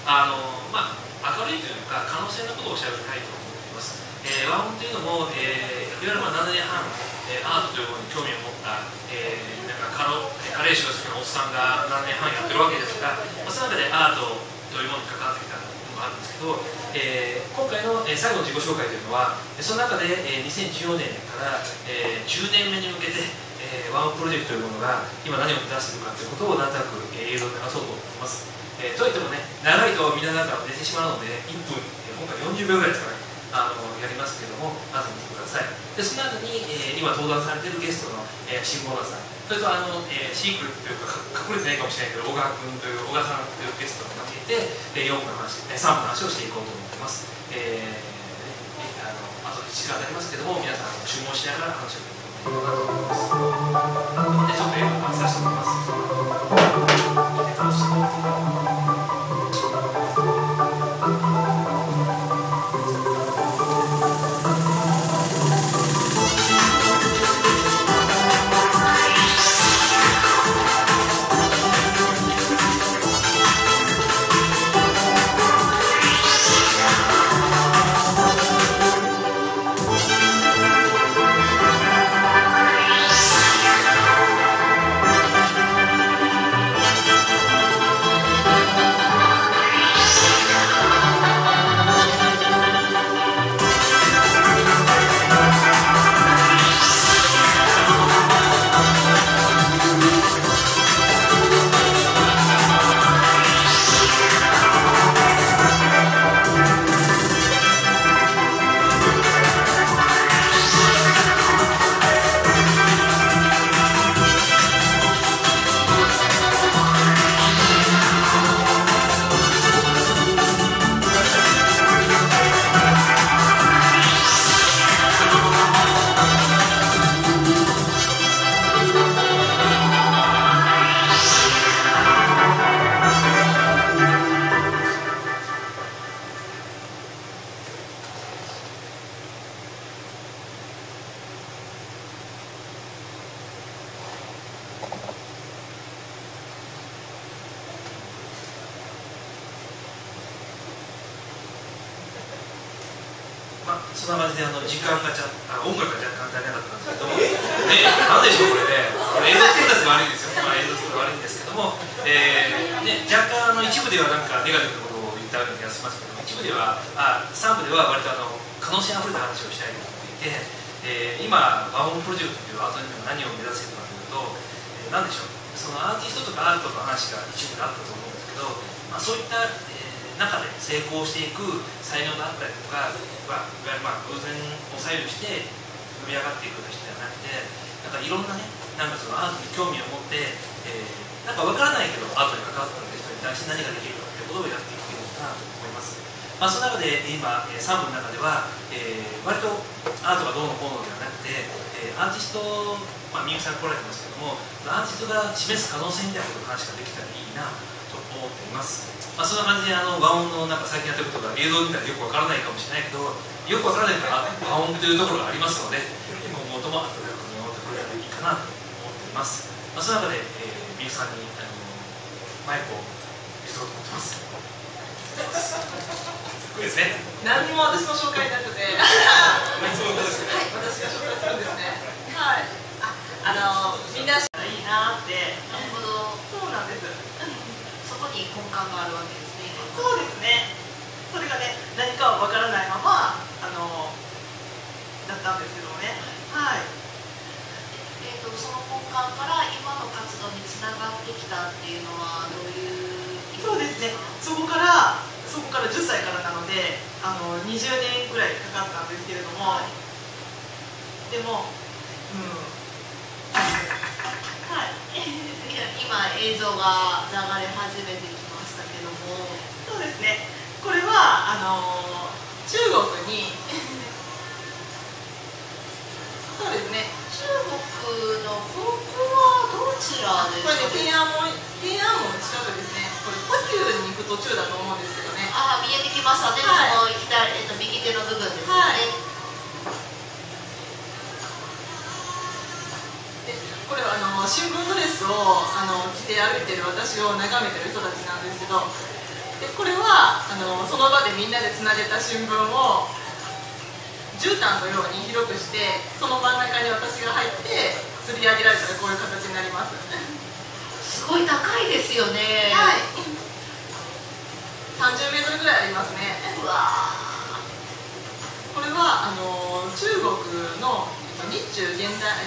明るいというか可能性のことをおっしゃりたいと思います。和音というのも、いわゆる7年半、アートというものに興味を持った、加齢臭が好きなおっさんが7年半やってるわけですが、その中でアートというものに関わってきたのがあるんですけど、今回の、最後の自己紹介というのはその中で、2014年から、10年目に向けて、和音プロジェクトというものが今何を目指しているかということをなんとなく、映像で流そうと思っています。といってもね、長いとみんななんか寝てしまうので1分、今回40秒ぐらいですかね、やりますけれども、まず見てください。でその後に、今登壇されているゲストの、シンボーナさん、それとシークレットというか隠れてないかもしれないけど小川君という小川さんというゲストを交えて、4分の話、3分の話をしていこうと思っています。あと1時間になりますけども、皆さん注文しながら話を聞いていただければと思います。でちょっと映像を回させてもらいます。そんな感じで時間が音楽が若干足りなかったんですけども、なんでしょうこれね、映像作ったやつが悪いんですよ、映像作った悪いんですけども、若干一部ではなんかネガティブなことを言ったような気がしますけども、一部では3部では割と可能性あふれた話をしたいと思っていて、今和音プロジェクトというアートに何を目指しているかというと、なんでしょう、そのアーティストとかアートの話が一部であったと思うんですけど、そういった中で成功していく才能があったりとか、いわゆる偶然を左右して生み上がっていくような人ではなくて、なんかいろんなね、なんかそのアートに興味を持って、なんか分からないけどアートに関わっている人に対して何ができるかということをやっていけるのかなと思います。その中で今3部の中では、割とアートがどうのこうのではなくて、アーティスト、みゆきさん来られてますけども、アーティストが示す可能性みたいなことの話ができたらいいなと思っています。そんな感じで和音のなんか最近やってることが映像見たらよくわからないかもしれないけど、よくわからないから和音というところがありますので、今後とも温かく見守ってくれればいいかなと思っています。その中で、みゆきさんにマイクを譲ろうと思ってます。これですね。 何にも私の紹介なくて、 そういうことですね。 私が紹介するんですね。はい。みんなしたらいいなって。 なるほど。 そうなんです。 そこに根幹があるわけですね。 そうですね。それがね、何かはわからないままだったんですけどもね。はい。 その根幹から今の活動につながってきたっていうのはどういう意味ですか？ そうですね。そこから10歳からなので20年ぐらいかかったんですけれども、はい、でもはい今映像が流れ始めてきましたけども、 そうですね、これは中国にそうですね、 中国のここはどちらですか？ これね、天安門近くですね。これ故宮に行く途中だと思うんですけどね。 見えてきましたね、 はい、 その右手の部分ですよね。はい、 でこれは新聞ドレスを着て歩いてる私を眺めてる人たちなんですけど、 でこれはその場でみんなでつなげた新聞を絨毯のように広くして、その真ん中に私が入って吊り上げられたらこういう形になります。 すごい高いですよね。 はい、30メートルぐらいありますね。 うわこれは中国の日中交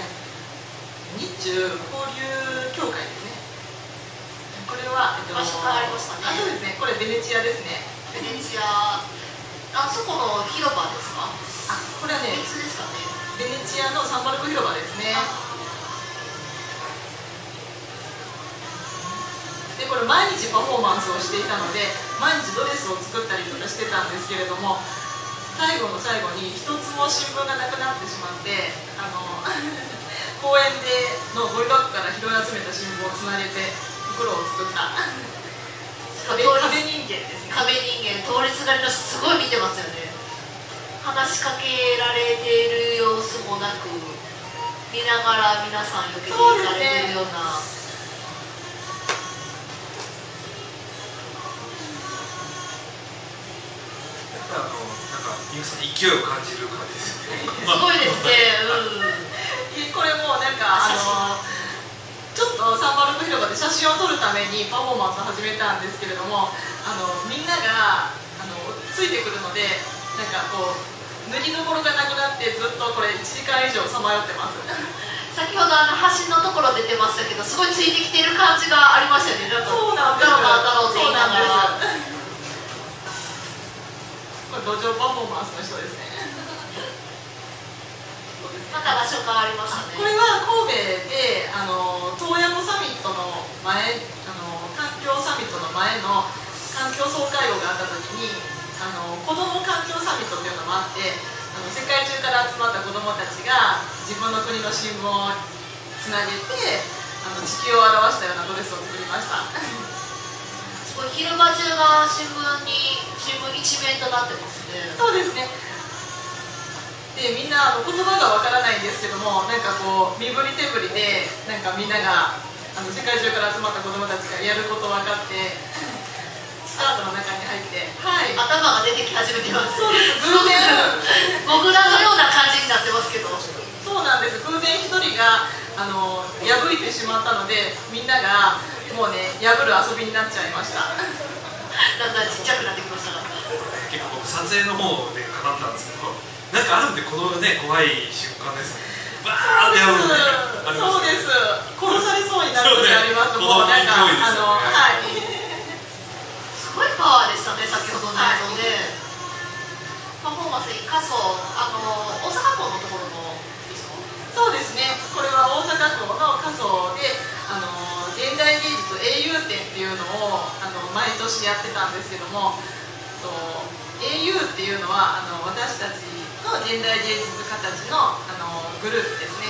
流協会ですね。これは、 場所変わりましたね。 そうですね。これベネチアですね。 ベネチア、あそこの広場ですか？ これはね、 別ですかね。 ベネチアのサンバルク広場ですね。でこれ毎日パフォーマンスをしていたので、毎日ドレスを作ったりとかしてたんですけれども、最後の最後に一つも新聞がなくなってしまって、公園のゴミ箱から拾い集めた新聞をつなげて袋を作った壁人間ですね。 壁人間、通りすがりの人すごい見てますよね。話しかけられている様子もなく、見ながら皆さんよけていかれているような。 なんかみゆきさんに勢いを感じる感じですね。 すごいですね。 これもなんかちょっとサンバルク広場で写真を撮るためにパフォーマンスを始めたんですけれども、みんながついてくるので、なんかこう塗りどころがなくなってずっとこれ1時間以上さまよってます。 先ほど橋のところ出てましたけど、すごいついてきている感じがありましたよね。 そうなんです。 だろうって言いながら。 これ路上パフォーマンスの人ですね。 また場所変わりましたね。 これは神戸で洞爺湖サミットの前、環境サミットの前の環境総会合があった時に子ども環境サミットっていうのもあって、世界中から集まった子どもたちが自分の国の新聞をつなげて地球を表したようなドレスを作りました。 すごい広場中が新聞一面となってますね。 そうですね。でみんな言葉がわからないんですけども、なんかこう身振り手振りでなんかみんなが世界中から集まった子どもたちがやること分かってスカートの中に入って、はい、 頭が出てき始めてます。 そうです。偶然モグラのような感じになってますけど。 そうなんです。偶然一人が破いてしまったので、みんながもうね破る遊びになっちゃいました。 だんだんちっちゃくなってきました。 結構僕撮影の方でかかったんですけど、なんかあるんでこのね怖い瞬間ですね。バーってやるんで、 そうです。殺されそうになる時あります。もうなんかはい。 すごいパワーでしたね、先ほどの映像で。パフォーマンスに仮想、大阪港のところのですか？ そうですね。これは大阪港の仮想で現代芸術英雄展っていうのを毎年やってたんですけども、英雄っていうのは私たちの現代芸術家たちのグループですね。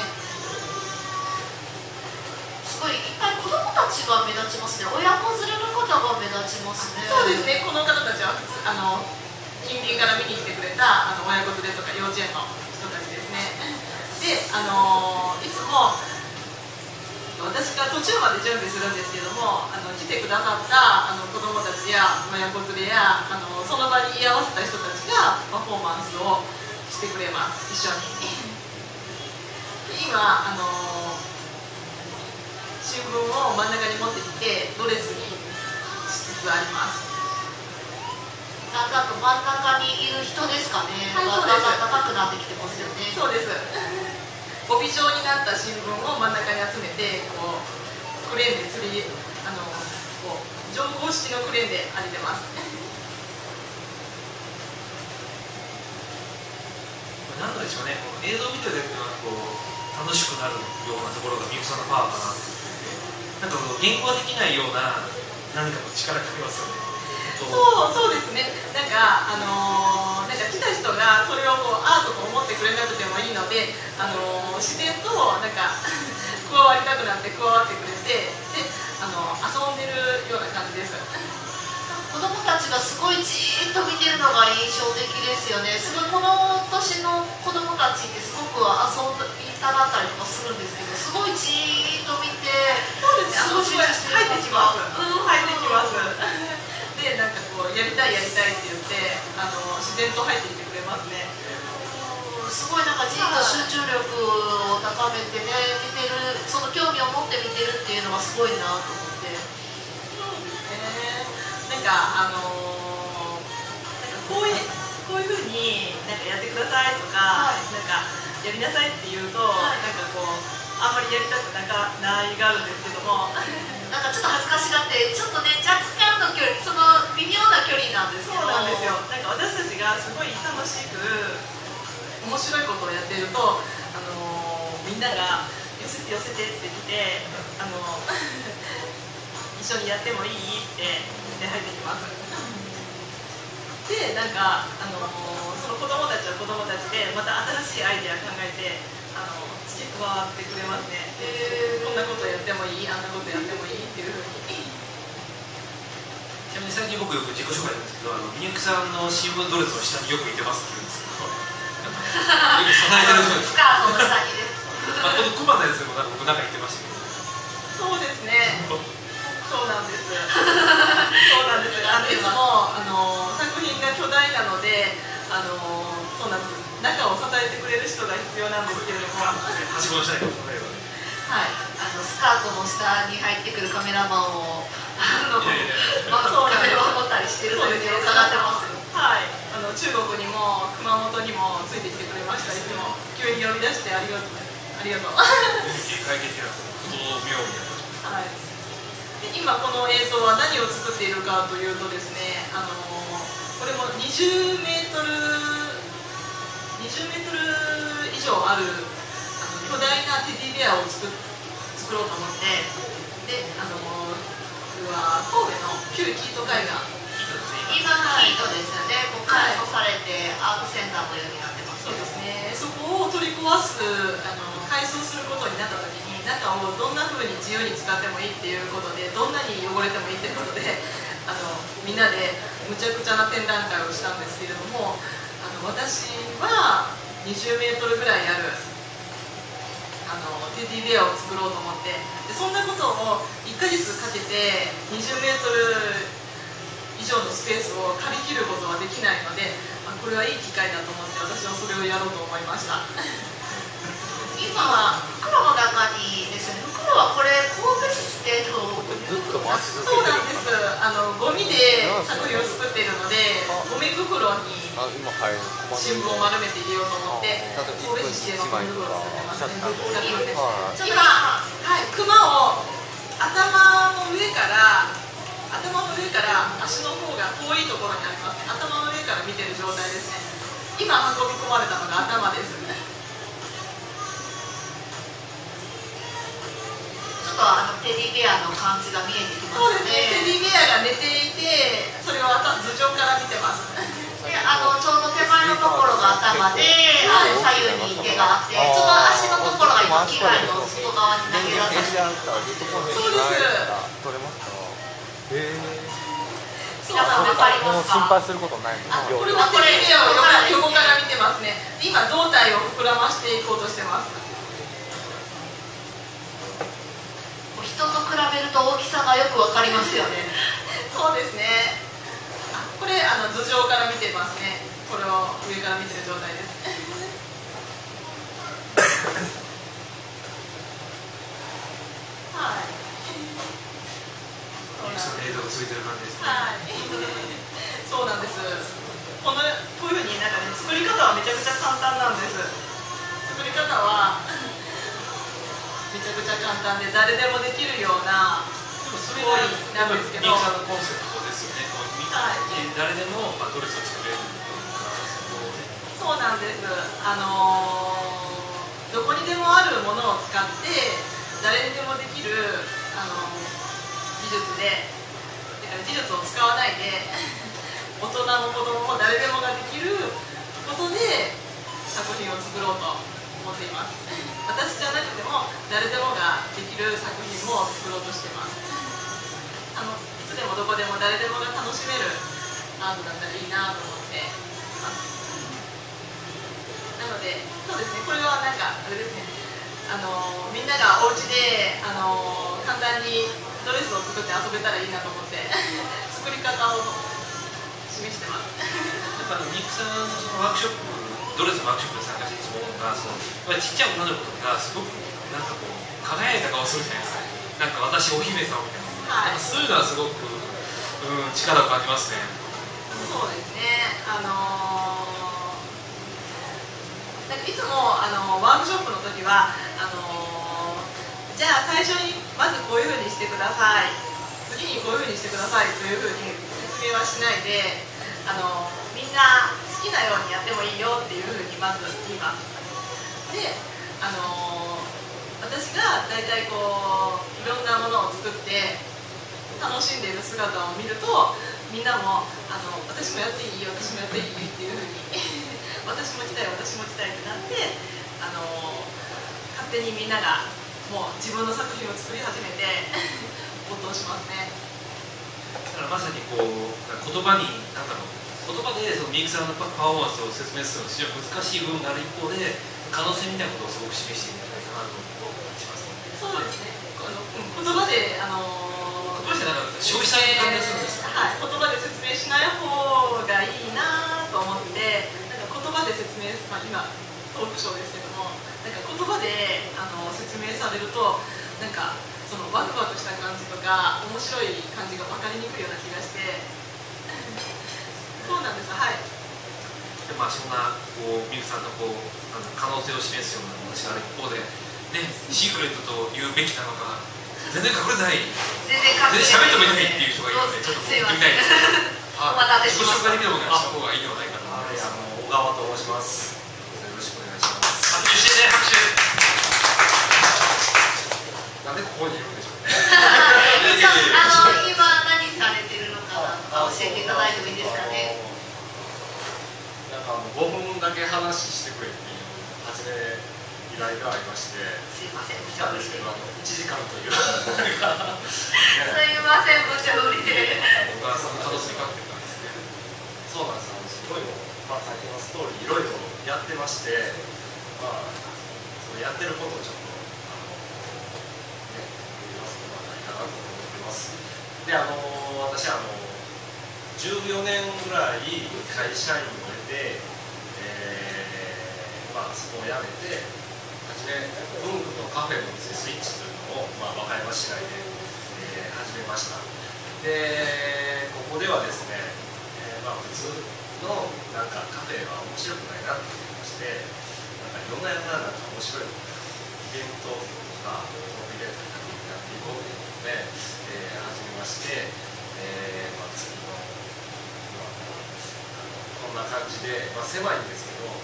すごいいっぱい子どもたちが目立ちますね。親子連れの方が目立ちますね。 そうですね。この方たちは近隣から見に来てくれた親子連れとか幼稚園の人たちですね。でいつも私が途中まで準備するんですけども、来てくださった子どもたちや親子連れやその場に居合わせた人たちがパフォーマンスをしてくれます、一緒に。今新聞を真ん中に持ってきてドレスにしつつあります。 だんだんと真ん中にいる人ですかね。 はい、そうです。 だんだん高くなってきてますよね。 そうです。帯状になった新聞を真ん中に集めてこうクレーンでこう乗降式のクレーンで上げてます。 なんでしょうね、この映像を見てるだけではこう楽しくなるようなところがみゆきさんのパワーかなって言って、なんかこの言語ができないような何かの力がありますよね。 そうですね。なんか来た人がそれをこうアートと思ってくれなくてもいいので、自然となんか加わりたくなって加わってくれて、で遊んでるような感じです。 子どもたちがすごいじーっと見てるのが印象的ですよね。すごいこの年の子どもたちってすごく遊びたがったりとかするんですけど、すごいじーっと見て、 そうですね。すごい入ってきます。入ってきます。でなんかこうって自然と入ってきてくれますね。 すごいなんかじっと集中力を高めてね、見てる、その興味を持って見てるっていうのがすごいなと思って。 なんかこういうふうになんかやってくださいとか、なんかやりなさいって言うと、なんかこうあんまりやりたくないがあるんですけども、 なんかちょっと恥ずかしがって、ちょっとね若干の距離、その微妙な距離なんですけど。 そうなんですよ。なんか私たちがすごい楽しく面白いことをやっていると、みんなが寄せて寄せてってきて、一緒にやってもいいって入ってきます。で、なんかその子供たちは子供たちでまた新しいアイデア考えて付け加わってくれますね。こんなことやってもいい、あんなことやってもいいっていうふうに。 ちなみに最近僕よく自己紹介なんですけど、みゆきさんの新聞ドレスの下によくいてますって言うんですけど、よく支えてる人です。 スカートの下にね。 このクマのやつでも僕なんか言ってましたけど。 そうですね。そうなんです。そうなんです。いつも作品が巨大なので、そうなんです。中を支えてくれる人が必要なんですけれども。 はしごの下にこのはい、スカートの下に入ってくるカメラマンをカメラを持ったりしてるというのを伺ってます。 はい、中国にも熊本にもついてきてくれました。いつも急に呼び出してありがとう。ありがとう。 会議的な不動明みたいな。 はい。で今この映像は何を作っているかというとですね、これも20メートル以上ある巨大なテディベアを作ろうと思って、でこれは神戸の旧キート海岸。 今キートですよね。こう改装されてアートセンターのようになってます。 そうですね。そこを取り壊す改装することになった時に、中をどんな風に自由に使ってもいいっていうことで、どんなに汚れてもいいっていうことでみんなでむちゃくちゃな展覧会をしたんですけれども、私は20メートルぐらいあるテディベアを作ろうと思って、でそんなことを1ヶ月かけて20メートル以上のスペースを借り切ることはできないので、これはいい機会だと思って私はそれをやろうと思いました。 今は袋の中にですね、袋はこれ神戸市指定のずっと回し続そうけてるなんです。ゴミで作品を作っているので、ゴミ袋に今入る新聞を丸めて入れようと思って、神戸市指定のゴミ袋を作ってますね。今、熊を頭の上から足の方が遠いところにありますね。頭の上から見てる状態ですね。今運び込まれたのが頭ですね。 ちょっとテディベアの感じが見えてきまそうすですね。テディベアが寝ていて、それを頭上から見てます。 でちょうど手前のところが頭で、左右に手があって、ちょっと足のところが今機械の外側に投げ出されて、 そうです。 取れました。 皆さん分かりもうますか？ 心配することないの。 これはテディベアを横から見てますね。今胴体を膨らましていこうとしてます。 人と比べると大きさがよく分かりますよね。 そうですね。これ頭上から見てますね。これを上から見てる状態です。はい。 映像が続いてる感じですね。 はい。そうなんです。こういうふうになんかね、作り方はめちゃくちゃ簡単なんです。作り方はめちゃくちゃ簡単で誰でもできるようなそれがなんですけど。 みゆきさんのコンセプトですよね。誰でもドレスを作れる。 そうなんです。どこにでもあるものを使って誰にでもできる技術で、技術を使わないで大人も子供も誰でもができることで作品を作ろうと思っています。私じゃなくても誰でもができる作品も作ろうとしています。いつでもどこでも誰でもが楽しめるアートだったらいいなと思ってます。なので、そうですね、これはなんかあれですね、みんながお家で簡単にドレスを作って遊べたらいいなと思って作り方を示してます。 やっぱミクサーのそのワークショップ、ドレスのワークショップに参加していつも思うのが、そのやっぱりちっちゃい女の子とかすごくなんかこう輝いた顔するじゃないですか。なんか私お姫様みたいな、 はい、 そういうのはすごく、力を感じますね。 そうですね。なんかいつもワークショップの時はじゃあ最初にまずこういうふうにしてください、次にこういうふうにしてくださいというふうに説明はしないで、みんな好きなようにやってもいいよっていうふうにまず言います。で、私が大体こういろんなものを作って楽しんでいる姿を見ると、みんなも私もやっていいよ、私もやっていいっていうふうに私も来たい、私も来たいってなって、勝手にみんながもう自分の作品を作り始めて没頭しますね。 だからまさにこう言葉に何だろう、言葉でそのミクサーのパフォーマンスを説明するのは非常に難しい部分がある一方で、可能性みたいなことをすごく示しているんじゃないかなと思しますね。 そうですね。言葉で言葉じゃなかった消費者に感じするんですよ。 はい、言葉で説明しない方がいいなと思って、なんか言葉で説明、今トークショーですけども、なんか言葉で説明されると、なんかそのワクワクした感じとか面白い感じが分かりにくいような気がしてそうなんです。はい。 でそんなこうミクさんのこう可能性を示すような話がある一方で、ね、シークレットと言うべきなのか全然隠れない、 全然喋ってもいないっていう人がいるので、ちょっと聞いてみたいです。 お待たせし自己ました。 紹介できるものがした方がいいではないかと思います。 小川と申します。よろしくお願いします。 拍手してね、拍手。 なんでここにいるんでしょうね。 今何されてるのか教えていただいてもいいですかね。 なんか5分だけ話してくれっていう初め依頼がありまして、 すいません、無来茶ぶりで。 たんですけど、1時間という。 すいません、無茶ぶりで。 小川さんの楽しみかけてたんですね。 そうなんです。すごい最近のストーリーいろいろやってまして、そのやってることをちょっと言わせてもらいたいかなと思ってます。で、私14年ぐらい会社員を経て、そこを辞めて、初め文具とカフェの店スイッチというのを、和歌山市内で、始めました。で、ここではですね、普通のなんかカフェは面白くないなって思いまして、いろんななんか面白いイベントとかイベントにやっていこうということで、始めまして、次のこんな感じで、狭いんですけど、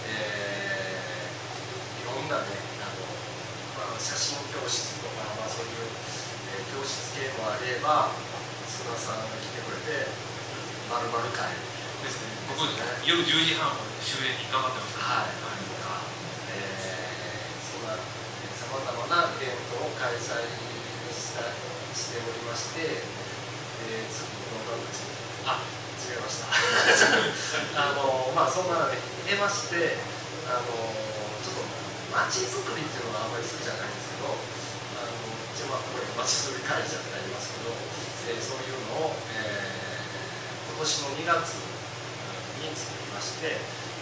いろんなね写真教室とか、そういう、教室系もあれば、菅さんが来てくれて丸々会ですね。僕夜10時半まで終電に頑張ってました。 はい。とか、そんなさまざまなイベントを開催しておりまして、次の動画ですね。違いました。そんなので出まして、ちょっと街づくりっていうのはあんまり好きじゃないんですけど、一応これ街づくり会社ってありますけど、そういうのを、今年の2月に作りまして、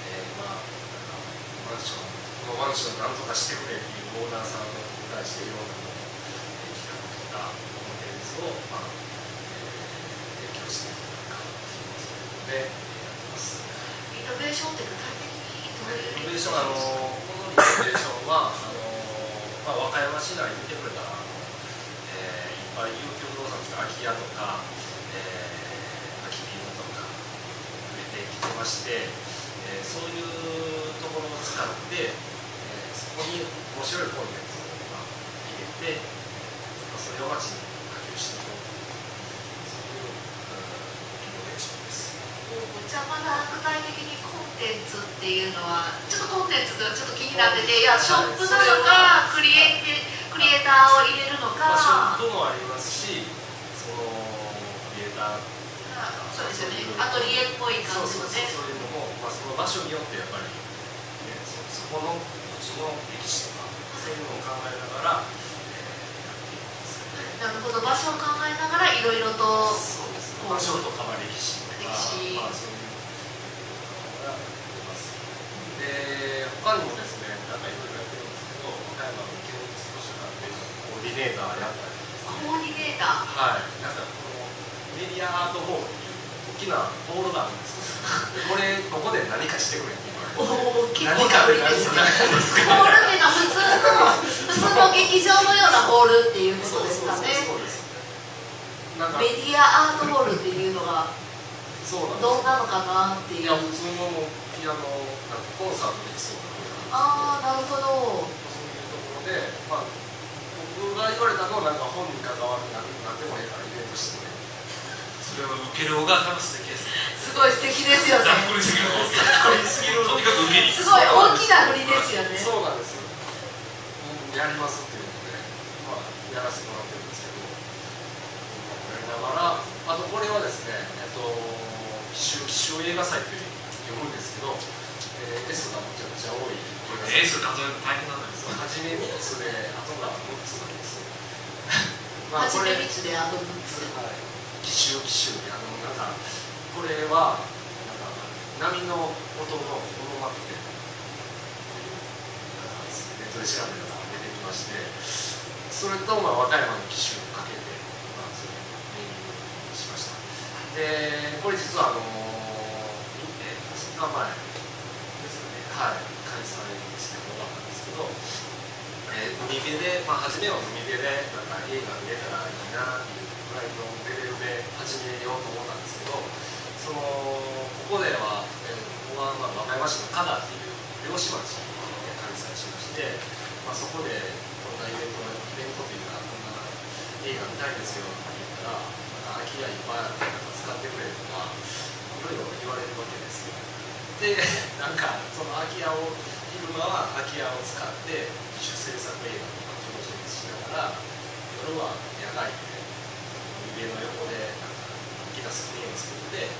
マンションをなんとかしてくれっていうオーナーさんに対していろんな企画とかコンテンツを、提供していくとか、そういうのでやってます。 リノベーションって具体的にどういうリノベーション、このリノベーションは和歌山市内見てくれたらいっぱい有機不動産とか空き家とか、空きビルとか増えてきてまして、そういうところを使って、そこに面白いコンテンツを入れて、それを街に波及していこうという、そういうリノベーションです。 じゃあまだ具体的にコンテンツっていうのはちょっとコンテンツがちょっと気になってて、いやショップなのかクリエイターを入れるのか、 ショップもありますし、そのクリエイター、 そうですよね、アトリエっぽい感じのね。 そういうのも、その場所によってやっぱり、そこの土地の歴史とかそういうのを考えながら、やっていきます。 なるほど、場所を考えながらいろいろとそうです。場所とか歴史とかしい。 まあそういうのがあります。で他にもですね、なんかいろいろやってるんですけど、和歌山の県立図書館でコーディネーターやったりですね。 コーディネーター。 はい、なんかこのメディアアートホールっていう大きなホールがあるんですよ。ここで何かしてくれって言われて。 おお、結構何かでな振りですね。 何ホールでの普通の劇場のようなホールっていうことですかね。 そうです。なんかメディアアートホールっていうのがそうなんです。 どんなのかなっていう。 いや普通のピアノなんかコンサートできそうなああ、なるほど。 そういうところで、まあ僕が言われたのはなんか本に関わるなんでもいいからイベントしてね。 それを受ける方が多分素敵ですね。 すごい素敵ですよね。 ざっくりすぎる。ざっくりすぎる。とにかく受けに。 すごい大きな振りですよね。 そうなんですよ。やりますっていうので、まあやらせてもらってるんですけど、やりながら、あとこれはですね、奇襲映画祭という読むんですけど、S がめちゃくちゃ多い映画祭。 それ数えるの大変なんですよ。 初め3つで、後が6つなんです。 初め3つであと6つ。 はい。奇襲でなんかこれはなんか波の音のオノマトペネットで調べたら出てきまして、それと和歌山の奇襲をかけてそれメニューにしました。でこれ実は2日前ですね、はい、開催してもらったんですけど、海辺で、初めは海辺でなんか映画見れたらいいなっていうぐらいのレベルで始めようと思ったんですけど、ここでは、ここは和歌山市の加賀っていう漁師町で開催しまして、そこでこんなイベントというかこんな映画見たいですよって言ったら、空き家いっぱいあって使ってくれとかいろいろ言われるわけですよ。でなんかその空き家を昼間は空き家を使って自主制作映画とか上手にしながら、夜は野外で家の横でなんか大きなスクリーンを作って、映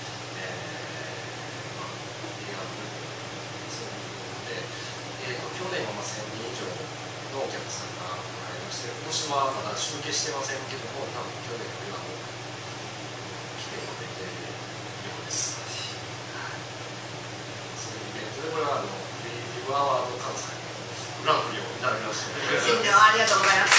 画を見るそういうので、去年は1000人以上のお客さんが来られまして、今年はまだ集計してませんけども、多分去年よりはもう来てくれているようです。そういうイベントで、これはクリエイティブアワード関西のグランプリをいただきました。 ありがとうございます。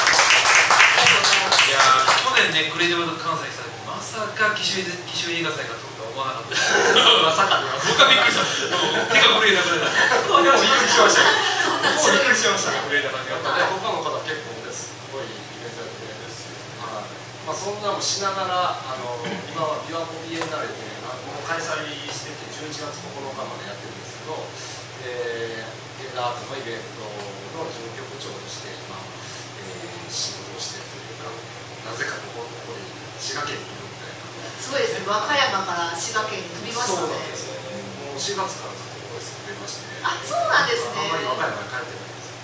いや去年ね、クリエイティブ関西来た時、まさか奇襲映画祭が来るとは思わなかった。 まさかね。 僕はびっくりした。手が震えなくなった。 びっくりしました。もうびっくりしました。 震えな感じが。 他の方結構ですごいイベントやってるんですよ。そんなもしながら今は琵琶湖ビエンナーレでもう開催してて11月9日までやってるんですけど、現代アートのイベントの事務局長として仕事をしているというか、なぜかここに滋賀県にいるみたいな。 すごいですね。和歌山から滋賀県に飛びましたね。 そうなんですよ。もう4月からずっとここで住んでまして。 あ、そうなんですね。 あんまり和歌山に帰ってないんですよ。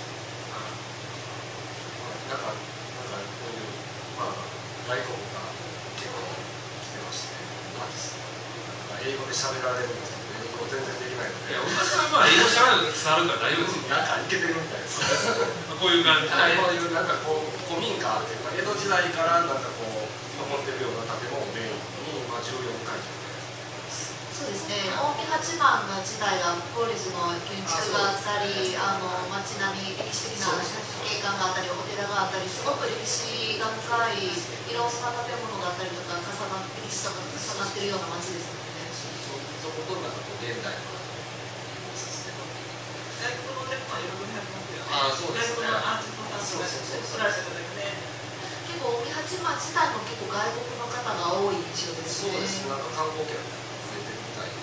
なんかこういう外国が結構来てまして、アーティストなんか英語で喋られるんですけど、英語全然できないので。 いや、お母さんは英語しゃべるの伝わるから大丈夫ですよ。 なんかいけてるみたいです。 こういう感じで。 こういうなんかこう古民家っていうか江戸時代からなんかこう残ってるような建物をメインに14会場で。 そうですね。近江八幡の自体が法律の建築があったり、街並み歴史的な景観があったり、お寺があったり、すごく歴史が深いいろんな建物があったりとか歴史とか重なってるような街ですのでね。 そういうところとなんかこう現代のさせてもらって。 外国のお客さん喜びますよね。 そうですね。 外国のアーティストさんとか来られた方がね。 結構近江八幡自体も結構外国の方が多い印象ですね。 そうです。なんか観光客が増えてるみたいで。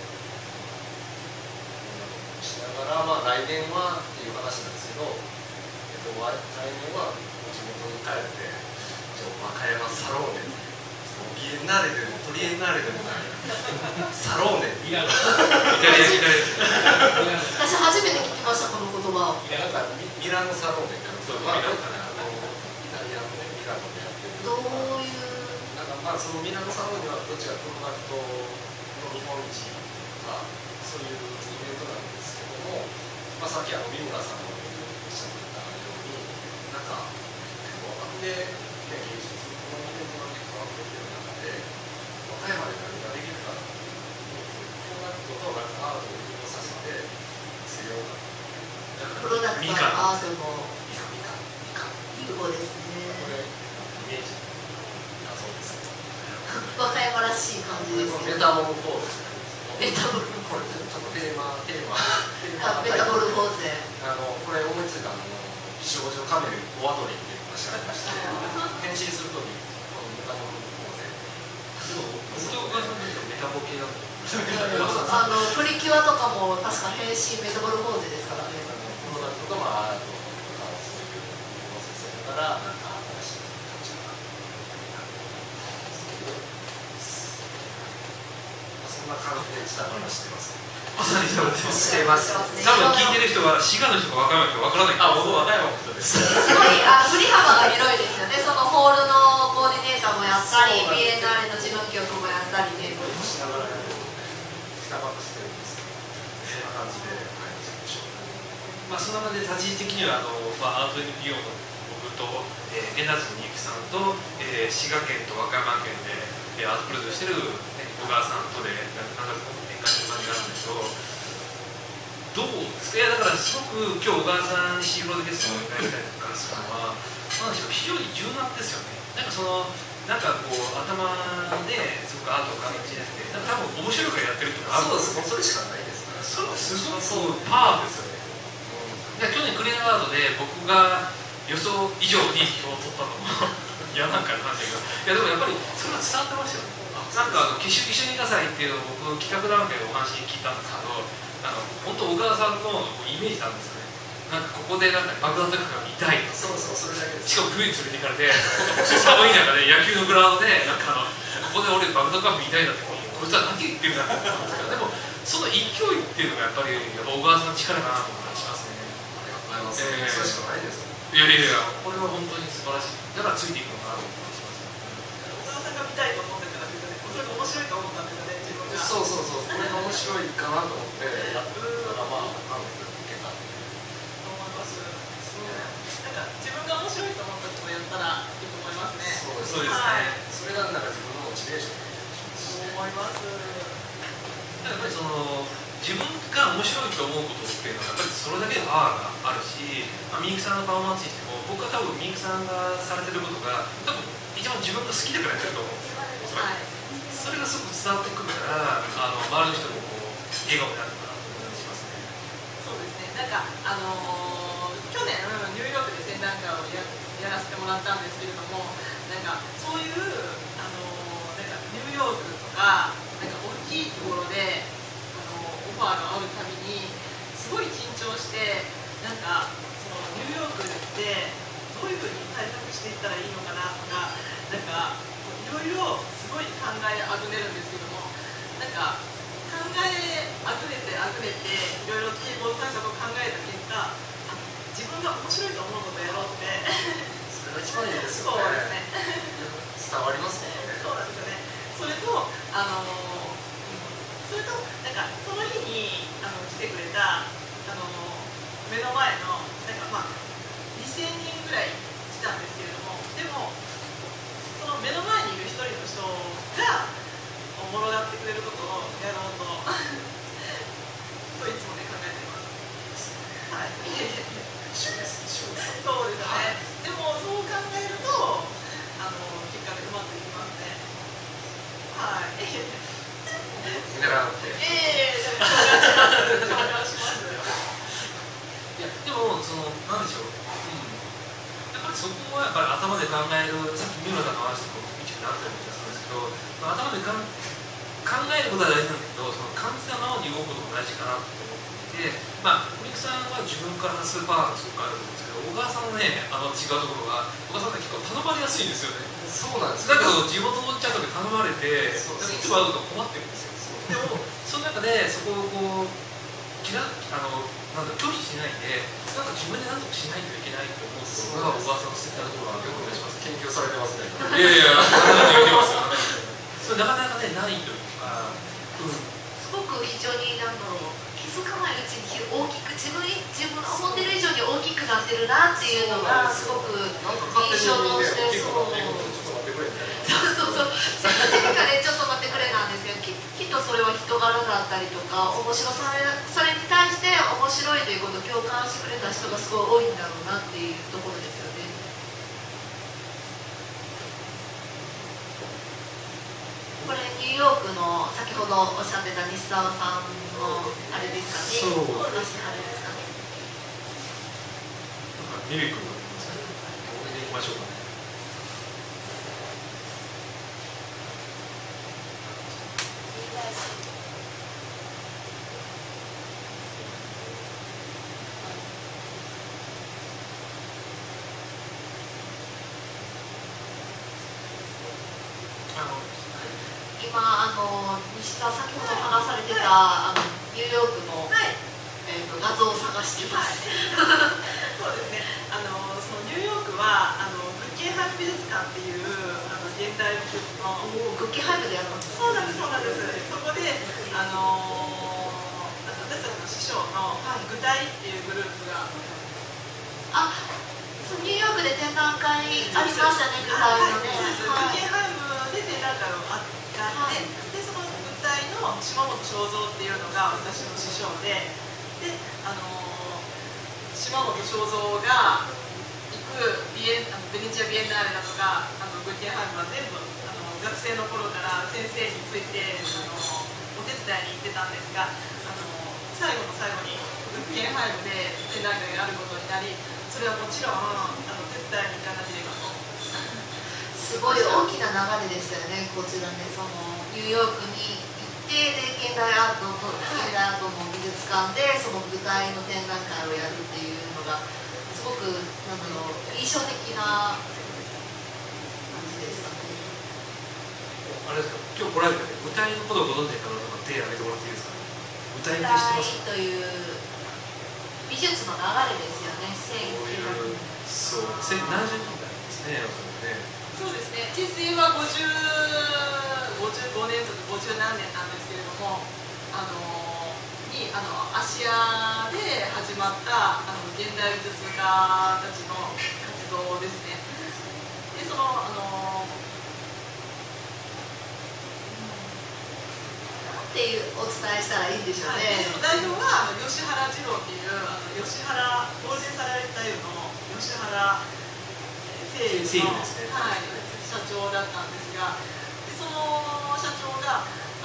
しながら来年はっていう話なんですけど、来年は地元に帰って和歌山サローネビエンナーレでもトリエンナーレでもないサローネイタリア。 私初めて聞きましたこの言葉を。 なんかミラノサローネってイタリアのミラノでやってる。 どういうなんかそのミラノサローネはどっちかというと日本人とかそういうイベントなんですけども、さっき三村さんがおっしゃってたように、なんか結構で、芸術このイベントが結構溢れてる中で和歌山で何ファイアートもミカいい子ですこね。 れイメージ画像ですけど和歌山らしい感じですね。 メタモルフォーゼメタモルこれちょっとテーマメタモルフォーゼ。 これ思いついた気象上カメルオアトリっていうのが調べまして変身するときこのメタモルフォーゼでも本当お母さんのメタボ系なんだプリキュアとかも確か変身メタモルフォーゼですからね。 このとかもアートとかそういうプロセスだからなんか新しい感じがそんな感じで下話してますまさにそうですしてます多分聞いてる人は滋賀の人か和歌山の人かわからないあ、僕和歌山の人ですすごい振り幅が広いですよね。そのホールのコーディネーターもやったり、ビエンナーレの事務局もやったりで。 しながら下バックしてるんですけどそんな感じでまあそんな感じで立ち位置的にはアート NPO の僕と源田津美由紀さんと滋賀県と和歌山県でアートプロデュースしてる小川さんとで長く展開してる感じがあるんですけど、どうですか？いやだからすごく今日小川さんにシーフロードゲストをお願いしたりとかするのは、なんでしょう、非常に柔軟ですよね。なんかこう頭ですごくアートを感じなくて、多分面白いからやってるっていうのがあるんですよ。 それしかないですそれすごくパワーですよね。去年クリエイターアワードで僕が予想以上に票を取ったのもいやなんかの話だけど、いやでもやっぱりそれは伝わってましたよね。なんか一緒にいなさいっていうのを僕企画段階でお話に聞いたんですけど、本当小川さんのイメージなんですよね。なんかここでなんか爆弾とかが見たいと、 そうそれだけですしかも冬に連れて行かれて寒い中で野球のグラウンドでなんかここで俺爆弾カップ見たいんだってこいつは何言ってるんだって思うんですけど、でもその勢いっていうのがやっぱり小川さんの力かなと思ったりしますね。 ありがとうございます、それしかないですいやこれは本当に素晴らしい。だからついていくのかなと思ったりします。 小川さんが見たいと思ってたらですよね。それが面白いと思ったんですよね、自分が。 そうこれが面白いかなと思ってやってたらまあいけたって思います。なんか自分が面白いと思ったことをやったらいいと思いますね。 そうですね、 はい、 それがなんか自分のモチベーションそう思います。 やっぱり自分が面白いと思うことっていうのはやっぱりそれだけでパワーがあるし、みゆきさんのパフォーマンスにしても僕は多分みゆきさんがされてることが多分一番自分が好きだからやってると思うんですよ。 はい。 それがすごく伝わってくるから周りの人もこう笑顔になるかなと思いますね。 そうですね。なんか去年ニューヨークで展覧会をやらせてもらったんですけれども、なんかそういうなんかニューヨークとかなんか大きいところでオファーがあるたびにすごい緊張して、なんかそのニューヨークでどういうふうに対策していったらいいのかなとか、なんかいろいろすごい考えあぐねるんですけども、なんか考えあぐねていろいろキーボード対策を考えた結果、自分が面白いと思うことをやろうってそれが一番いいですよそうね。 ですね。 伝わりますもんね。 そうなんですよね。それとなんかその日に来てくれた目の前のなんか2000人ぐらい来たんですけれども、でもその目の前にいる一人の人がおもろがってくれることをやろうとといつもね考えています。はい。 一緒ですそうですよね。でもそう考えると結果がうまくいきますね。はい。 見習って。 共感します。 いやでもなんでしょう、やっぱりそこはやっぱり頭で考える、さっき三村さんの話と一緒になったような気がするんですけど、頭で考えることは大事なんだけど、感じたままに動くことも大事かなと思っていて、堀木さんは自分からスーパーがすごくあるんですけど、小川さんのね違うところは小川さんって結構頼まれやすいんですよね。 そうなんですだけど地元のおっちゃんとか頼まれていつも会うと困ってるんですよ。でもその中でそこをこう拒否しないで、なんか自分で何とかしないといけないと思うところが小川さんの素敵なところだなと思います。 研究されてますね。 いやいや、言ってますよね。それなかなかねないというか、 すごく非常に気づかないうちに大きく自分の思ってる以上に大きくなってるなっていうのがすごく印象として、そう何かねちょっと待ってくれなんですけど、きっとそれは人柄だったりとか面白さに対して面白いということを共感してくれた人がすごい多いんだろうなっていうところですよね。これニューヨークの先ほどおっしゃってた西澤さんのあれですかね。 そう昔あれですかね。 ミミックになってますね。これでいきましょうかね。 今西澤先ほど話されてたニューヨークの、画像を探してます。 そうですね。そのニューヨークはグッゲンハイム美術館っていう現代美術のグッゲンハイムでやったんですか。 そうなんですそうなんです。そこで私たちの師匠の具体っていうグループがニューヨークで展覧会ありましたね。具体のね。 グッゲンハイムで展覧会があって、でその具体の島本正蔵っていうのが私の師匠で、島本正蔵が行くベネチア・ビエンナーレだとかグッゲンハイムは全部学生の頃から先生についてお手伝いに行ってたんですが、最後の最後にグッゲンハイムで展覧会があることになり、それはもちろん手伝いに行かなければと。 すごい大きな流れでしたよね。こちらね、そのニューヨークに行ってで現代アートの美術館でその舞台の展覧会をやるっていうのがすごく印象的な感じでしたね。 あれですか、今日来られて舞台のことをご存知の方とか手を挙げてもらっていいですか。舞台って知ってますか。 という美術の流れですよね。 そう、70年代ですね。 そうですね。結成は55年とか50何年なんですけれども、芦屋で始まった現代美術家たちの活動ですね。でっていうお伝えしたらいいんでしょうね。 その代表は吉原二郎っていう吉原ゴールデンサラリータイムの吉原製油の、社長だったんですが、でその社長が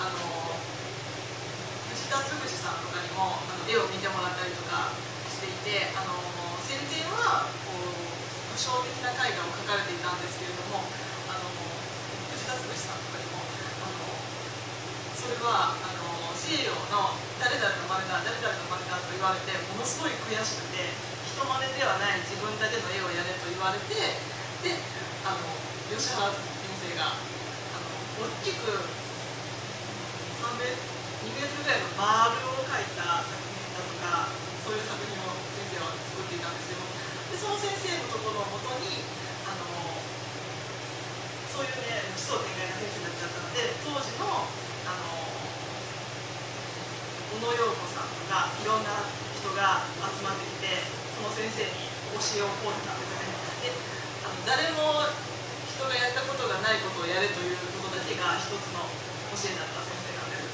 藤田嗣さんとかにも絵を見てもらったりとかしていて、戦前は具象的な絵画を描かれていたんですけれども、藤田嗣さんとかにもそれは西洋の誰々の真似だ誰々の真似だと言われてものすごい悔しくて、人真似ではない自分だけの絵をやれと言われて、で吉原先生が大きく2メートルぐらいの丸を描いた作品だとか、そういう作品を先生は作っていたんですけど、でその先生のところをもとにそういうね奇想天外な先生になっちゃったので、当時の小野陽子さんとかいろんな人が集まってきて、その先生に教えを請うてたんですよね。で誰も人がやったことがないことをやれということだけが一つの教えだった先生なんです。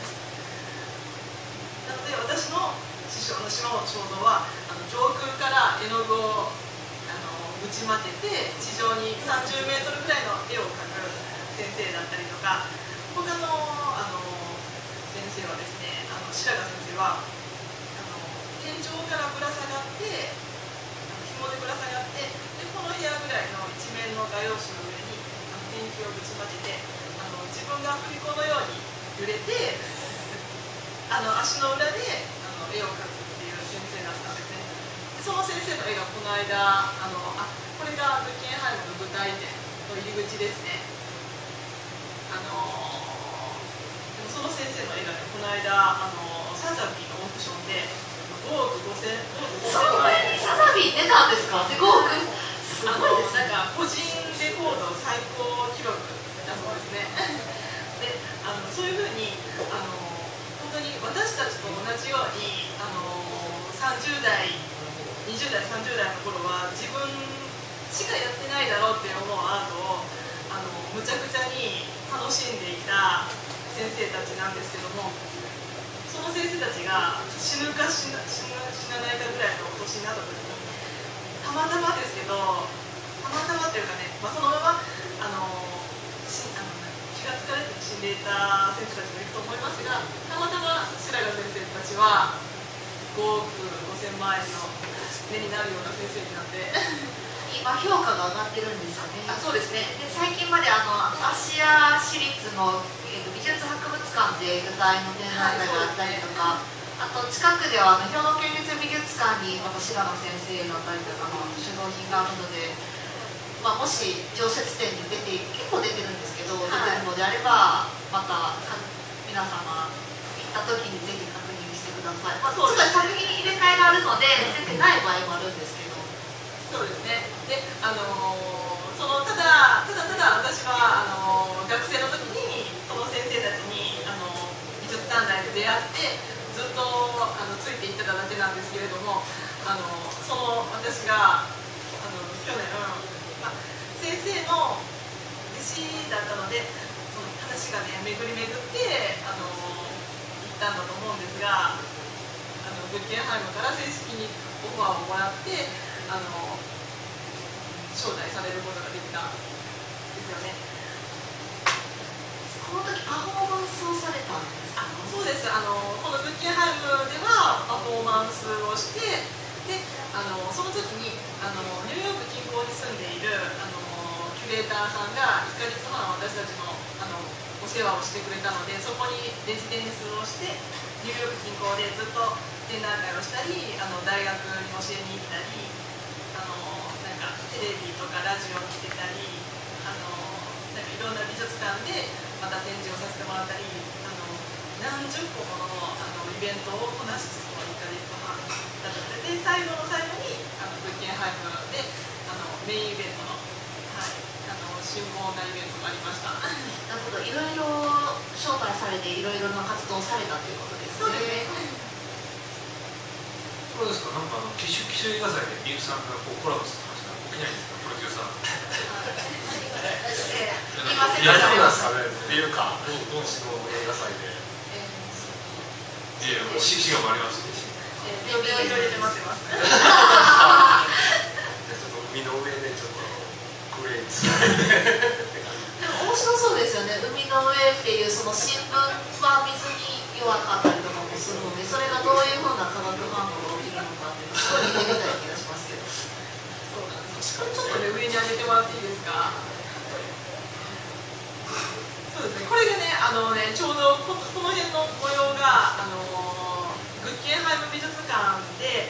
なので私の師匠の島本正蔵は上空から絵の具を打ちまけて地上に30メートルぐらいの絵を描く先生だったりとか、他の先生はですね、白髪先生は天井からぶら下がって紐でぶら下がって、でこの部屋ぐらいの一面の画用紙の上にペンキをぶちまけて自分が振り子のように揺れて足の裏で絵を描くっていう先生だったんですね。でその先生の絵がこの間これがグッゲンハイムの舞台展の入り口ですね。その先生の絵がね、この間サザビーのオークションで5億5000万円。 サザビー出たんですか。で5億すごいですね。 なんか個人レコード最高記録だそうですね。でそういうふうに本当に私たちと同じように30代20代30代の頃は自分しかやってないだろうって思うアートをむちゃくちゃに楽しんでいた先生たちなんですけども、そその先生たちが死ぬか死なないかぐらいのお年になった時に、たまたまですけど、たまたまっていうかね、そのまま気がつかれずに死んでいた先生たちもいると思いますが、たまたま白髪先生たちは5億5000万円の目になるような先生になって今評価が上がってるんですよね。 そうですね。 で最近まで芦屋市立の、美術博物館で舞台の展覧会があったりとか、あと近くでは兵庫県立美術館にまた白野先生だったりとかの収蔵品があるので、もし常設展に結構出てるんですけど、出てるのであればまた皆様行った時にぜひ確認してください。ちょっと作品入れ替えがあるので出てない場合もあるんですけど。 そうですね。で、ただ私は学生の時にその先生たちに美術短大で出会ってずっとついていってただけなんですけれども、その私が去年、先生の弟子だったので、その話がね巡り巡って行ったんだと思うんですが、グッゲンハイムから正式にオファーをもらって招待されることができたんですよね。 この時パフォーマンスをされたんですか？ そうです。このグッゲンハイムではパフォーマンスをして、でその時にニューヨーク近郊に住んでいるキュレーターさんが1ヶ月半私たちのお世話をしてくれたので、そこにレジデンスをしてニューヨーク近郊でずっと展覧会をしたり、大学に教えに行ったり、テレビとかラジオに出たり、いろんな美術館でまた展示をさせてもらったり、何十個ものイベントをこなしつつの1ヶ月半だったので、最後の最後にグッゲンハイムでメインイベントの、新聞なイベントがありました。 なるほど、いろいろ招待されていろいろな活動をされたということですね。 そうですね。 そうですか。なんか機種映画祭でみゆさんがコラボする話が起きないんですか、プロデューサー。 今大丈夫なんですかねっていうか、どうしの映画祭で。 いや、滋賀もありますし。 病院入れて待ってます。 ちょっと海の上でちょっとクレーン使ってって感じ。 でも面白そうですよね。海の上っていうその新聞は水に弱かったりとかもするので、それがどういうふうな化学反応が起きるのかっていうのを一人で見たい気がしますけど。 そうなんです。これちょっとね上に上げてもらっていいですか。そうですね。これがねちょうどこの辺の模様がグッゲンハイム美術館で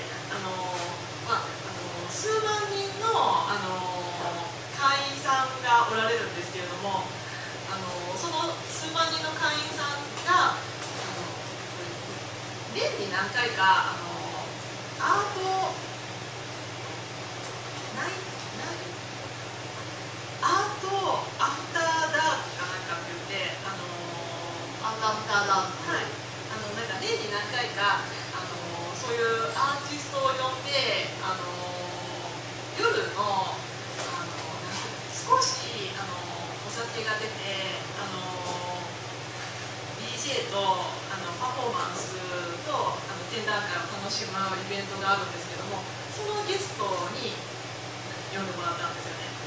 数万人の会員さんがおられるんですけれども、その数万人の会員さんが年に何回かアートアフターダークかなんかって言ってアフターダーク。 はい、年に何回かそういうアーティストを呼んで夜の少しお酒が出てDJ とパフォーマンスと展覧会を楽しむイベントがあるんですけども、そのゲストに呼んでもらったんですよね。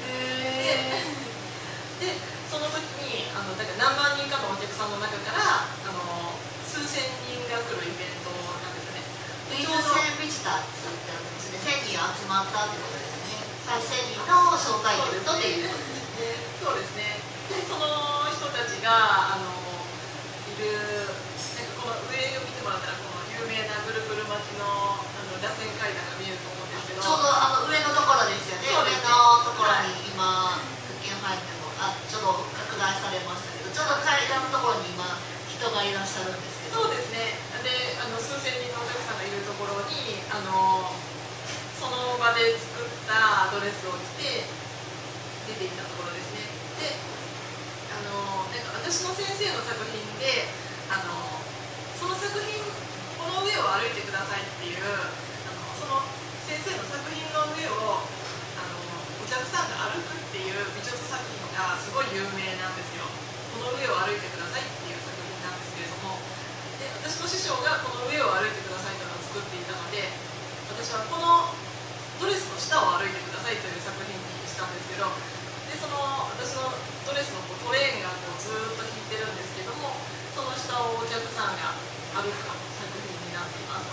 でその時にだから何万人かのお客さんの中から数千人が来るイベントなんですよね。 ウィズ1000ビジターって言ってあるんですね。1000人集まったってことですね。1000人の招待客とっていうことですね。 そうですね。でその人たちがいるこの上を見てもらったらこの有名なぐるぐる巻きの螺旋階段が見えると思うんですけど、 ちょうど上のところですよね。 そうですね。 上のところに今グッゲンハイムのちょっと拡大されましたけど、ちょうど階段のところに今人がいらっしゃるんですけど。 そうですね。で数千人のお客さんがいるところにその場で作ったドレスを着て出ていったところですね。で私の先生の作品でその作品この上を歩いてくださいっていうその先生の作品の上をお客さんが歩くっていう美術作品がすごい有名なんですよ。この上を歩いてくださいっていう作品なんですけれども、で私私の師匠がこの上を歩いてくださいというのを作っていたので、私はこのドレスの下を歩いてくださいという作品にしたんですけど、でその私のドレスのトレーンがこうずーっと引いてるんですけども、その下をお客さんが歩く作品になっています。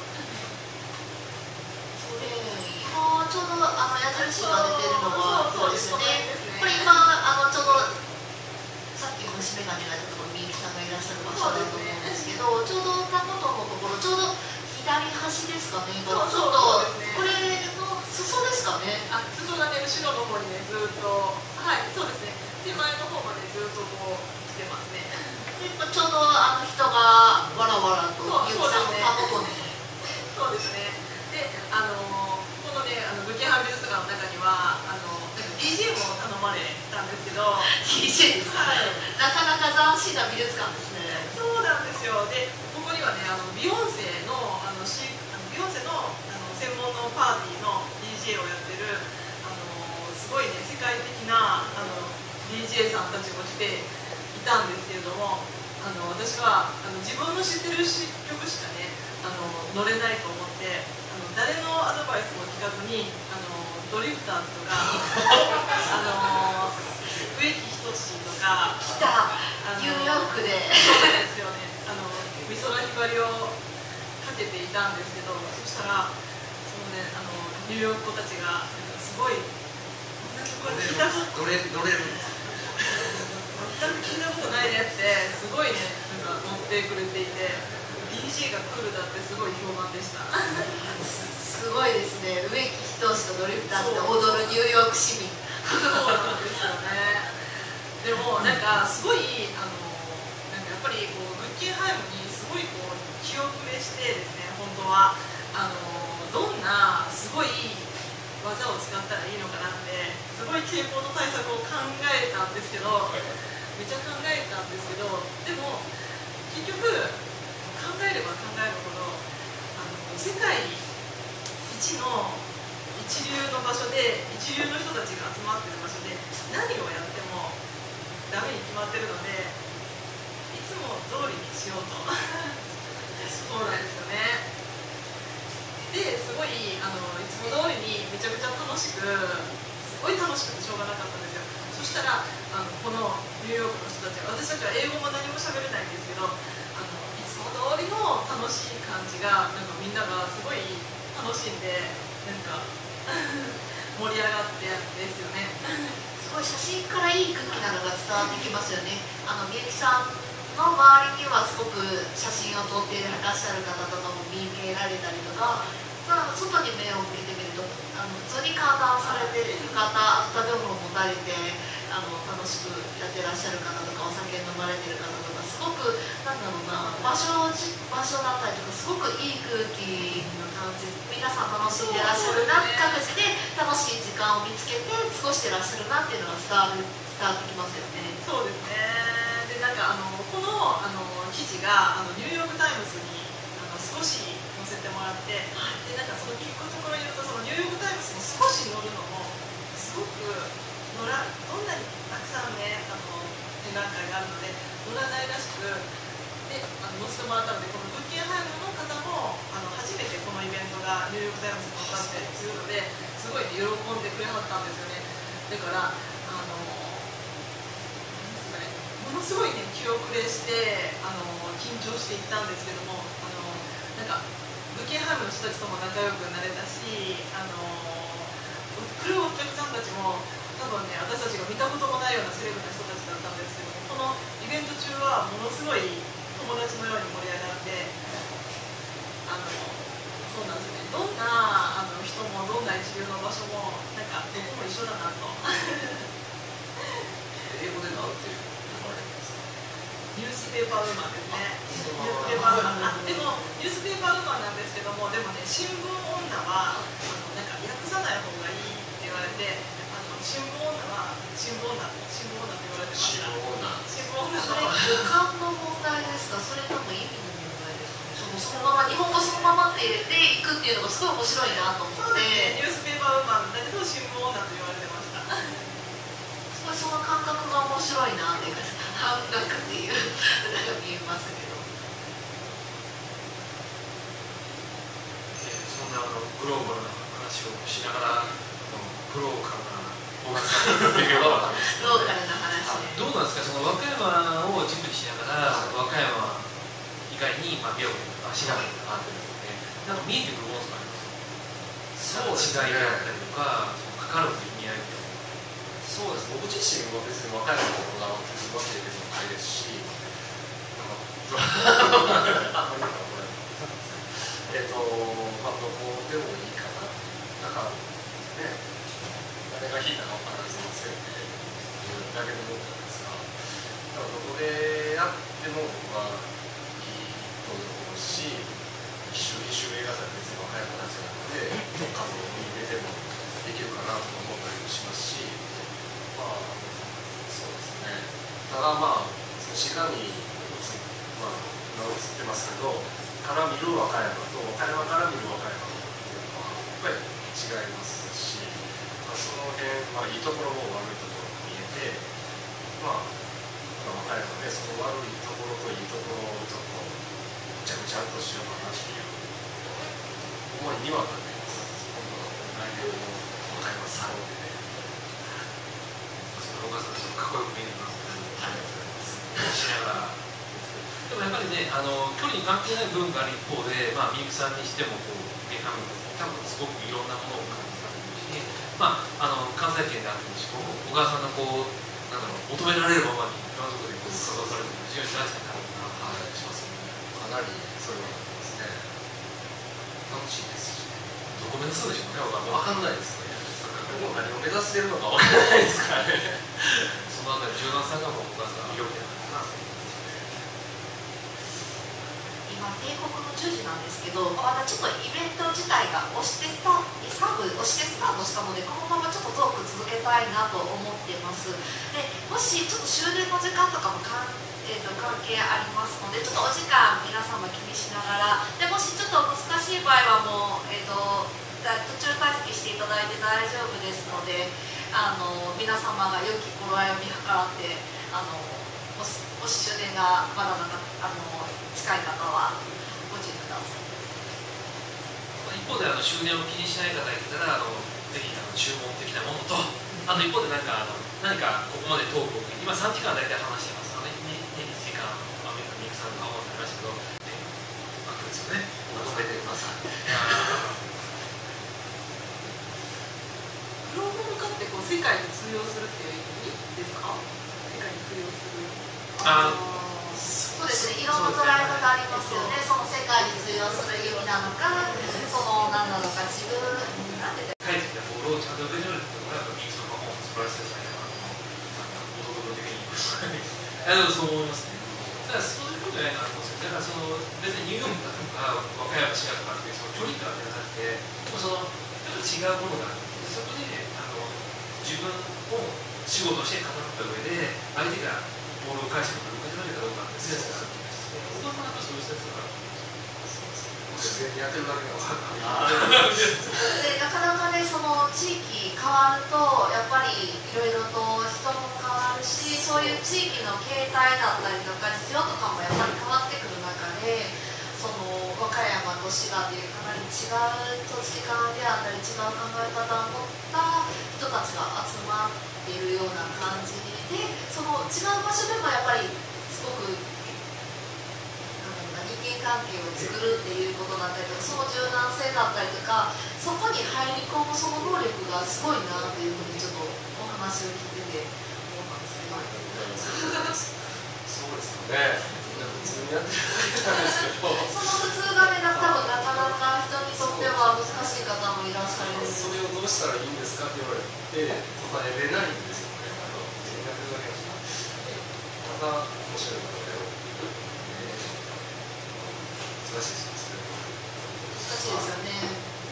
今ちょうど矢印が出てるのがそうですよね。これ今ちょうどさっき虫眼鏡が出たところ、みゆきさんがいらっしゃる場所だと思うんですけど、ちょうどたもとのところ、ちょうど左端ですかね。今ちょっとこれの裾ですかね。 裾がね、後ろの方にね、ずっと、はい、そうですね、手前の方までずっとこう来てますね。 でちょうど人がわらわらとみゆきさんのたもとに。 そうですね。で、このね、武家藩美術館の中にはDJ も頼まれたんですけど、 DJ ですか、 はい、 なかなか斬新な美術館ですね。 そうなんですよ。で、ここにはね、ビヨンセのビヨンセの専門のパーティーの DJ をやってるすごいね、世界的なDJ さんたちも来ていたんですけれども、私は自分の知ってる曲しかね乗れないと思って、誰のアドバイスも聞かずにドリフターズとか植木等とか来たニューヨークでそうですよね、美空ひばりをかけていたんですけど、そしたらそのねニューヨーク子たちがすごいこれ聞いたこと乗れるんですよ。 全く聞いたことないねってすごいねなんか乗ってくれていて、 DJ が来るだってすごい評判でした。 すごいですね。植木等とドリフターズで踊るニューヨーク市民。 そうなんですよね。でもなんかすごいなんかやっぱりこうグッケンハイムにすごいこう気遅れしてですね、本当はどんなすごい技を使ったらいいのかなってすごい傾向の対策を考えたんですけど、めっちゃ考えたんですけど、でも結局考えれば考えるほど世界一の一流の場所で一流の人たちが集まってる場所で何をやってもダメに決まってるので、いつも通りにしようとそうなんですよね。ですごいいつも通りにめちゃくちゃ楽しく、すごい楽しくてしょうがなかったんですよ。そしたらこのニューヨークの人たちは、私たちは英語も何も喋れないんですけど、いつも通りの楽しい感じがなんかみんながすごい楽しんでなんか盛り上がってですよね。 すごい写真からいい空気なのが伝わってきますよね。みゆきさんの周りにはすごく写真を撮っていらっしゃる方とかも見受けられたりとか、外に目を向けてみると普通に観覧されている方、食べ物を持たれて楽しくやってらっしゃる方とか、お酒飲まれてる方とか、すごくなんだろうな、場所だったりとか、すごくいい空気の感じ、皆さん楽しんでらっしゃるな、各自で楽しい時間を見つけて過ごしてらっしゃるなっていうのが伝わってきますよね。 そうですね。でなんかこの記事がニューヨーク・タイムズに少し載せてもらって、でなんかその聞くところによると、そのニューヨーク・タイムズも少し載るのもすごくどんなにたくさんね展覧会があるので乗らないらしく、で載せてもらったので、このブッケンハイムの方も初めてこのイベントがニューヨーク・タイムズに載ったってするので、すごい、ね、喜んでくれはったんですよね。だからものすごいね気遅れして緊張していったんですけども、なんかブッケンハイムの人たちとも仲良くなれたし、来るお客さんたちも多分ね、私たちが見たこともないようなセレブな人たちだったんですけども、このイベント中はものすごい友達のように盛り上がって、そうなんですね、どんな人もどんな一流の場所もなんかどこも一緒だなと英語でなんて呼ばれるんですか？ ニュースペーパーウーマンですね。ニュースペーパーウーマン。でもニュースペーパーウーマンなんですけども、でもね、新聞女はなんか訳さない方がいいって言われて、新聞女は新聞女って言われてました。新聞女それは五感の問題ですか、それとも意味の問題ですか？そのまま日本語そのままでいくっていうのがすごい面白いなと思そうって、 ですね、ニュースペーパーウーマンだけど新聞女と言われてました。 すごいその感覚が面白いなっていうか、半額っていうのが見えますけど。 なグローバルな話をしながらグローカルな大川さんのレビューが分かるんですけど、 ローカルな話で。 どうなんですか、その和歌山を軸にしながら、和歌山以外に、まあ、宮古とか滋賀とかあってるので、なんか見えてくるものとかあります？違いであったりとか、関わる意味合いって。 そうです。僕自身は別に和歌山のこだわってるわけでもないですし、あんまりこれまあどこでもいいかな。なんかね、誰が弾いたか分からずにせんでいうだけのものなんですが、だからどこでやってもまあいいと思うし、一周映画祭別に和歌山だけじゃなくて、家族に入れてもできるかなと思ったりもしますし。まあ、そうですね。ただまあ、滋賀に今映ってますけど、から見る和歌山と和歌山から見る和歌山っていうのはやっぱり違いますし、まあ、その辺、まあ、いいところも悪いところも見えて、まあ、和歌山でその悪いところといいところをちょっとぐちゃぐちゃっとしようかなっていう思いにはなっています。今度来年の和歌山サロンでね。 お母さんかっこよく見えるなとしながら、でもやっぱりね、距離に関係ない部分がある一方で、まあ、みゆきさんにしてもゲハム多分すごくいろんなものを感じたと思うし、まあ、関西圏であってもし、小川さんのなんだろう、求められるままにいろんなところで活動されてるのが非常に大事な感じがしますよね。 かなりそれはですね、楽しいですし、 どこ目指すんでしょうね、 分かんないですね。もう何を目指しているのか分からないですからね。 そのあたり柔軟さがもうお母さんの魅力だなと思い今帝国の10時なんですけど、まだちょっとイベント自体が押してスタートしたので、このままちょっとトーク続けたいなと思ってます。でもしちょっと終電の時間とかも関係ありますので、ちょっとお時間皆様気にしながら、でもしちょっと難しい場合はもう、途中退席していただいて大丈夫ですので、皆様が良き頃合いを見計らって、もし終電がまだ近い方はご注意ください。 一方で終電を気にしない方がいたらぜひ注文的なものと、一方で何かここまでトークを今3時間大体話してますので、ね、2時間みゆきさんの顔になりましたけど、バックですよね。 求めてください。 グローバル化って世界に通用するっていう意味ですか？世界に通用する。 そうですね、いろんな捉え方ありますよね。その世界に通用する意味なのか、何なのか、自分なんて帰ってきたボールをちゃんと受け取るっていうのがやっぱミユキさんのパフォーマンス素晴らしさじゃないかなと、男的にでもそう思いますね。だからそういうことじゃないかなと思うんですよ。だから別にニューヨークだとか和歌山市だとかっていう距離感じゃなくて、ちょっと違うものがあって、そこで自分を仕事して語った上で相手がボールを返してくれるかどうかってセンスがあるんです。お父さんなんかそういうセンスがあるんですよ。 やってるだけなんですか。 でなかなかね、その地域変わるとやっぱりいろいろと人も変わるし、そういう地域の形態だったりとか事情とかもやっぱり変わってくる中で、その和歌山と滋賀というかなり違う土地勘であったり違う考え方を持った人たちが集まっているような感じで、その違う場所でもやっぱりすごく人間関係を作るっていうことだったりとか、その柔軟性だったりとか、そこに入り込むその能力がすごいなっていうふうにちょっとお話を聞いてて思ったんですけど。 そうですかね。普通にやってるだけなんですけど。 その普通がね、多分なかなか人にとっては難しい方もいらっしゃる。 それをどうしたらいいんですかって言われて答えれないんですよね。普通にやってるだけなんですけど。ただ面白いことで。難しいですね。 難しいですよね。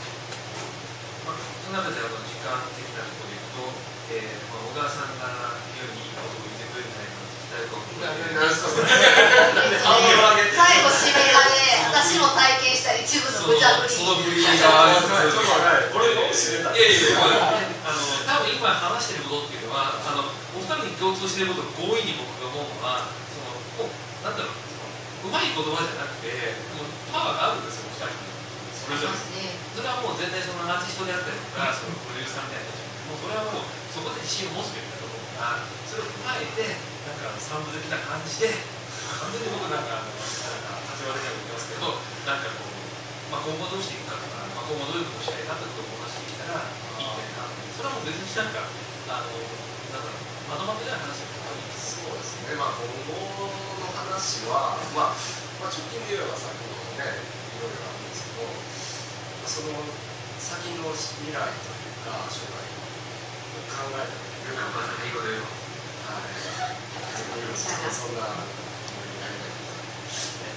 その中で時間的なところでいくと、小川さんが言うにいいことを言ってくれるんじゃないかなと期待感を持って。 何ですかそれ。 最後締めがね、私も体験した一部の無茶ぶり。 そのぶりがちょっとこれどうしてた。 いや多分今話していることっていうのはお二人に共通していることを強引に僕が思うのは、なんだろう、うまい言葉じゃなくて、もうパワーがあるんですよ、お二人に。そそれぞれそれはもう絶対そのアーティストであったりとかそのプロデューサーみたいな人たちもそれはもうそこで自信を持つべきだと思うからそれを踏まえてなんか三部的な感じで完全に僕なんか立ち悪いように言ってますけどなんかこう、今後どうしていくかとか、今後どういうことをしたいかってことを話していけたらいいんだよなそれはもう別になんかなんだろうまとまってない話だけどそうですね、今後の話は、直近で言えば先ほどね、いろいろあるんですけど、その先の未来というか、将来を考えてみる。 お母さんがいいこと言うよ。 はい。そんなつもりになりたいです。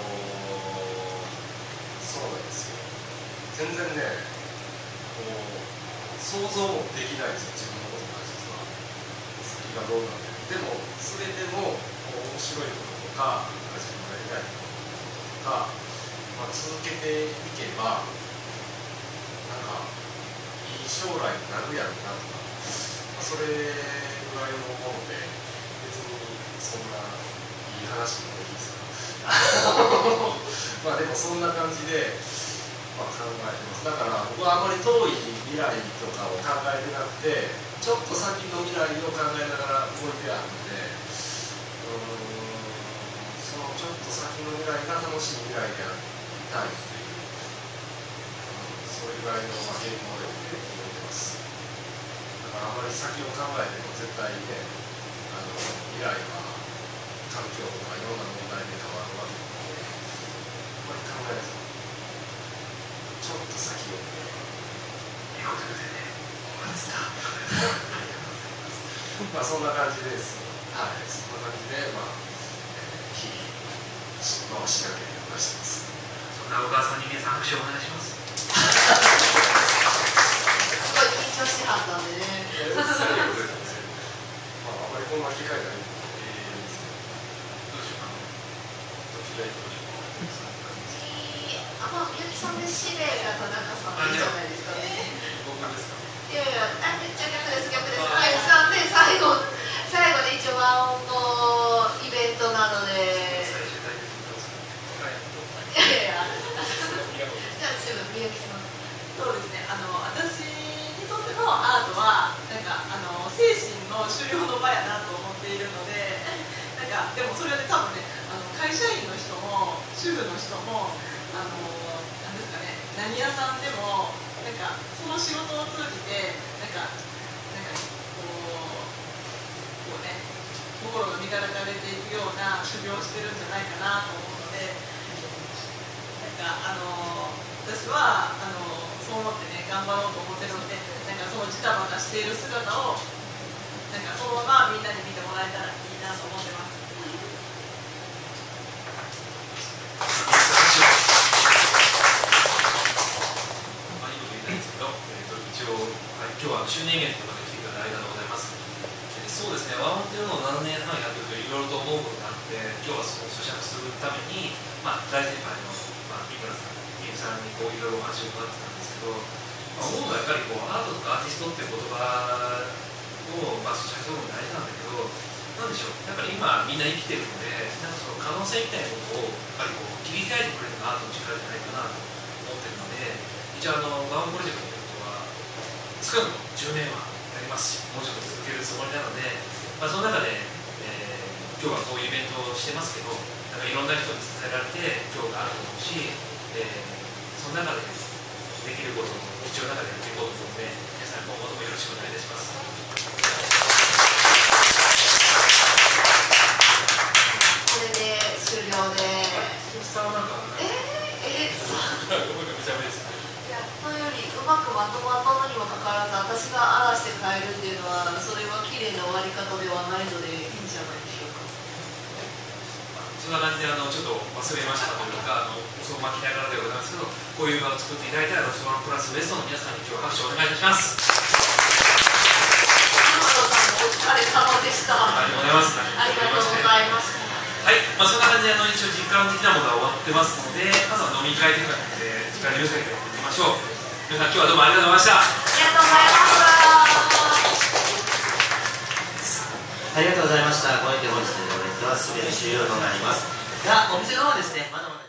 そうなんですよ。全然ね、想像もできないですよ、自分のことが実は。先がどうなってる。でも、それでも面白いこととか、自分がやりたいこととか、続けていけば、なんか、いい将来になるやろうなとか、それぐらいのもので、別にそんないい話でもいいですか。でもそんな感じで、考えてます。だから僕はあまり遠い未来とかを考えてなくて、ちょっと先の未来を考えながら動いてあるので、そのちょっと先の未来が楽しい未来でありたいっていう、それぐらいのゲームモデルで動いてます。だからあまり先を考えても絶対ね、未来は環境とかいろんな問題で変わるわけなので、あまり考えずちょっと先をね、 いいこと言うてね。 そうですか。そんな感じです。はい、そんな感じで、日々、しなければしてます。 そんなお母さんに皆さん拍手をお願いします。 すごい緊張しはったんでね。 あんまりこんな機会ないんで、 どうしようかな。どちらへ行きましょう。 みゆきさんで指令が田中さんでいいじゃないですかね。 僕ですか。 いやいや、めっちゃ逆です。はい、さんで最後で一応和音のイベントなので。 最終対決にどうする。 いやいや。じゃあ自分みゆきさん。 そうですね。私にとってのアートはなんか精神の修行の場やなと思っているので、なんかでもそれで多分ね、会社員の人も主婦の人もなんですかね、何屋さんでもなんかその仕事を通じてなんかこうね、心が磨かれていくような修行をしてるんじゃないかなと思うので、なんか私はそう思ってね頑張ろうと思ってるので、なんかそのジタバタしている姿をなんかそのままみんなに見てもらえたらいいなと思ってます。 今日は周年イベントまで来ていただいてありがとうございます。そうですね、和音っていうのを7年半やってるといろいろと思うことがあって、今日はその咀嚼するために、大先輩の三村さん、みゆきさんにいろいろお話を伺ってたんですけど、思うのはやっぱりアートとかアーティストっていう言葉を咀嚼するのも大事なんだけど、なんでしょう、やっぱり今みんな生きてるので、なんかその可能性みたいなことをやっぱり切り開いてくれるのがアートの力じゃないかなと思ってるので、一応和音プロジェクトということは少なくとも10年はやりますし、もうちょっと続けるつもりなので、その中で、今日はこういうイベントをしてますけど、なんかいろんな人に支えられて今日があると思うし、その中でできることを日常の中でやっていこうと思うので、皆さん今後ともよろしくお願いいたします。 これで終了で。 さんはなんかのよりうまくまとまったのにもかかわらず私が荒らして変えるっていうのはそれは綺麗な終わり方ではないのでいいんじゃないでしょうか。 そんな感じでちょっと忘れましたというか遅まきながらでございますけど、こういう場を作っていただいたロスワンプラスウエストの皆さんに今日拍手をお願いいたします。 山野さんもお疲れ様でした。 ありがとうございます。 ありがとうございました。 はい、そんな感じで一応時間的なものは終わってますので、まずは飲み会という感じで時間に許せてやっていきましょう。皆さん今日はどうもありがとうございました。 ありがとうございました。 ありがとうございました。これで本日のイベントは全て終了となりますが、お店の方はですね、まだまだ